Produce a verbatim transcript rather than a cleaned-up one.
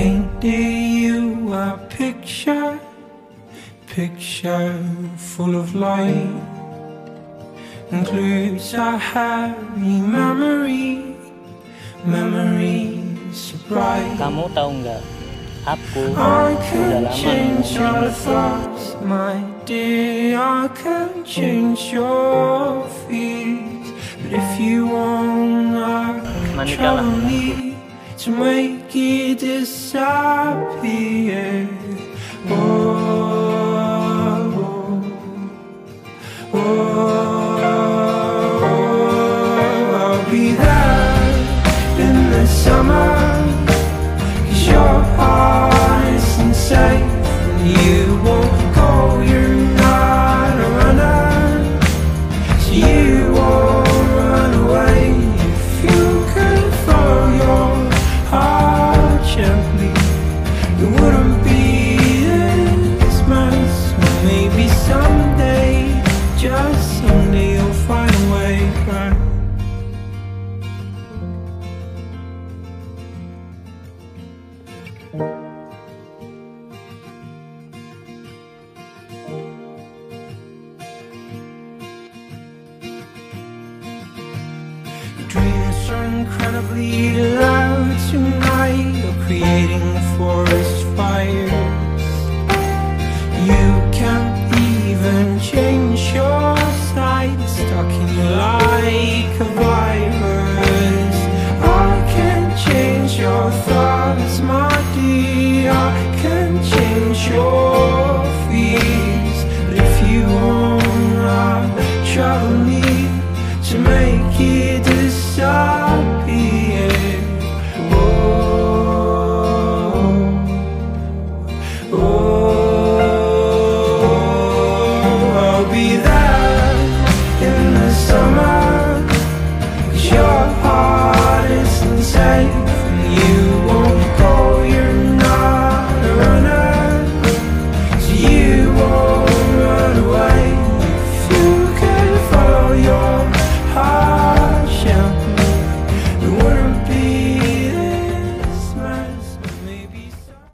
painted you a picture, picture full of light, includes a happy memory, memories so bright. Kamu tahu nggak? Aku I udah can lama change your nungguin thoughts, my dear. I can change your fears, but if you wanna Manikalah control me to make it disappear, oh, oh, oh, I'll be there in the summer. Your heart isn't safe and you